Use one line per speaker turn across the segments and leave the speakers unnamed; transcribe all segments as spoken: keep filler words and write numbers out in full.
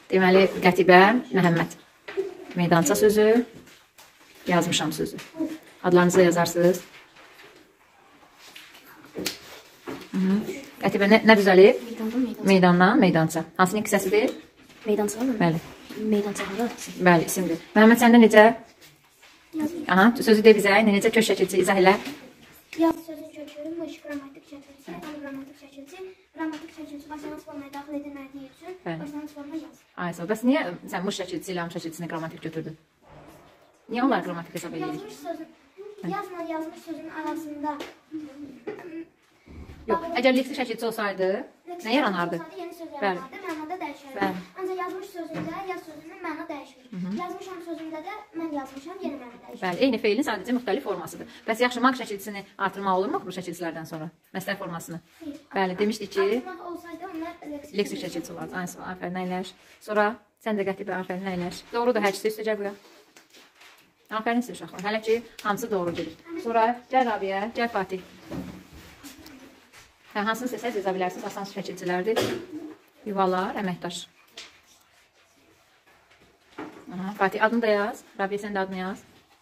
Deməli, Qətibə Məhəmməd. Meydança sözü, yazmışam sözü. Adlarınızı yazarsınız. Qətibə nə, nə düzəlib? Meydandan, meydança. Hansının iki səsidir?
Meydança mı?
Bəli.
Meydança hara?
Bəli, isimdir. Məhəmməd, səndə necə? Aha, sözü de bizə, necə kök şəkilçi, izah elə.
Yaz sözün kökü, mış, qrammatik şəkilçi, qrammatik şəkilçi, qrammatik şəkilçi başlanğıc formaya daxil edilmədiyi üçün başlanğıc forma yaz.
Ay, sağ ol. Bəs niyə sən mış şəkilçi ilə mış şəkilçisini qrammatik götürdün? Niyə onlar qrammatik hesab edirik?
Yazmış sözün, yazma yazmış sözün arasında.
Yox, əgər leksik şəkilçi olsaydı, nə yaranardı?
Yeni söz yaranardı, mənada dəyişirdi. Ancaq yazmış sözündə yaz sözünün məna dəyişir. Yazmışam sözündə də mən yazmışam, yeni məna dəyişir.
Bəli, eyni feilin sadəcə müxtəlif formasıdır. Bəs yaxşı, maq şəkilçisini artırmaq olurmu bu şəkilçilərdən sonra? Məsələ formasını. Bəli, demişdik ki,
Artırmaq olsaydı onlar
leksik şəkilçi olardı. Aynısı, afərin, əyləş. Sonra sən də Qətibə, afərin, əyləş. Doğrudur, hər ikisi üstəcə qoya. Afərin siz uşaqlar. Hələ ki, hamısı doğru gedir. Sonra gəl Rabiyə, gəl Fatih. Hə, hansını seçsəz yaza bilərsiniz, asan şəkilçilərdir. Yuvalar, əməkdaş. Aha, Fatih, adını da yaz. Rabiyə, sən də adını yaz.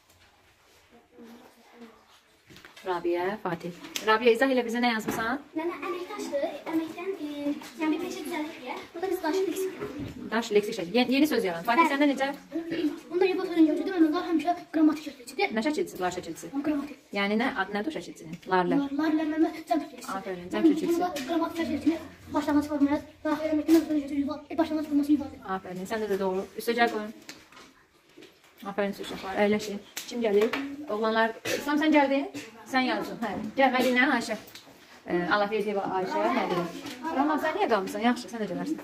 Rabiyə, Fatih. Rabiyə, izah elə bizə nə yazmısan?
Nənə, əməkdaşdır. Əməkdən, e, yəni bir peşə düzəlir deyə. Burada biz daşı leksik.
Daş, leksik şəkil. Yeni, yeni söz yaran. Fatih, səndə necə?
Bunda yuva sözün köküdür, onlar həmişə qrammatik şəkilçidir.
Nə şəkilçisi, lar şəkilçisi?
Qrammatik.
Yəni nə, adı nədir o şəkilçinin? Larlər.
Larlər, məmə, cəm şəkilçisi.
Afərin, cəm şəkilçisi.
Bunda qrammatik şəkilçini başlanğıc formaya daxil etməkdən ötürü götürür, yuva, başlanğıc formasını ifadə edir.
Afərin, səndə də doğru. Üstəcə qoyun. Afərin, uşaqlar, əyləşin. Kim gəlir? Oğlanlar, İslam sən gəldin? Sən yazın, hə. Gəl, Mədinə, Ayşə. Allah verdiyi Ayşə, Mədinə. Rama, sən niyə qalmısan? Yaxşı, sən də gələrsən.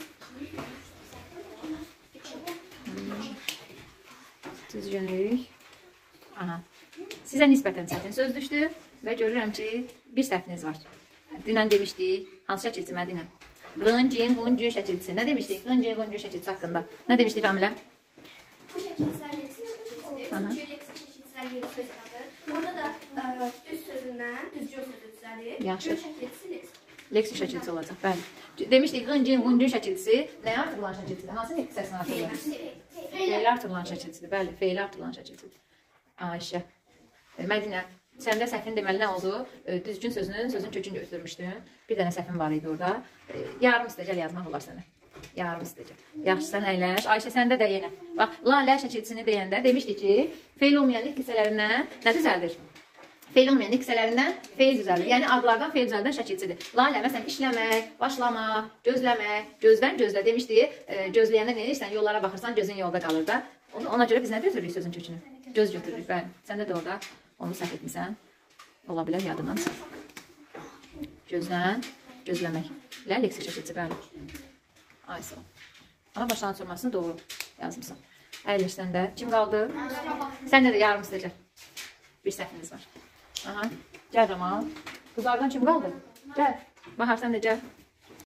Düzgünlük. Aha. Sizə nisbətən çətin söz düşdü və görürəm ki, bir səhviniz var. Dünən demişdik, hansı şəkilçi Mədinə? Qıncin, quncu şəkilçisi. Nə demişdik? Qıncin, quncu şəkilçisi haqqında. Nə demişdik Ramilə?
Bu şəkilçilər leksik şəkilçisidir. Çünki leksik şəkilçilər yeni söz yaratır. Orada da düz sözündən düzgün sözü düzəlir.
Yaxşı.
Gör şəkilçisi leksik.
Leksik şəkilçisi olacaq, bəli. Demişdik, qıncin, quncu şəkilçisi nəyə artırılan şəkilçisidir? Hansı hissəsini artırılır? Feyli artırılan şəkilçisidir, bəli, feyli artırılan şəkilçisidir. Ayşə. Mədinə, səndə səhvin deməli nə oldu? Düzgün sözünün, sözün kökünü götürmüşdün. Bir dənə səhvin var idi orada. Yarım istəcəl yazmaq olar sənə. Yarım istəcəl. Yaxşı, sən əyləş. Ayşə, səndə də yenə. Bax, lalə şəkilçisini deyəndə demişdik ki, feil olmayan ilk hissələrindən nə düzəldir? Feil olmayan ilk hissələrindən feil düzəldir. Yəni, adlardan feil düzəldən şəkilçidir. Lalə, məsələn, işləmək, başlamaq, gözləmək, gözdən gözlə demişdik. Gözləyəndə nə edirsən? Yollara baxırsan, gözün yolda qalır da. Ona görə biz nə götürürük sözün kökünü? Göz götürürük, bəli. Sən də də orada onu səhv etmirsən. Ola bilər yadından. Gözlən, gözləmək. Lə, leksik şəkilçi, bəli. Ay, sağ ol. Amma başlanğıc formasını doğru yazmışsan. Əyləşsən də. Kim qaldı? Səndə də yarım istəyəcək. Bir səhviniz var. Aha. Gəl Ramal. Qızlardan kim qaldı? Gəl. Bahar, sən də gəl.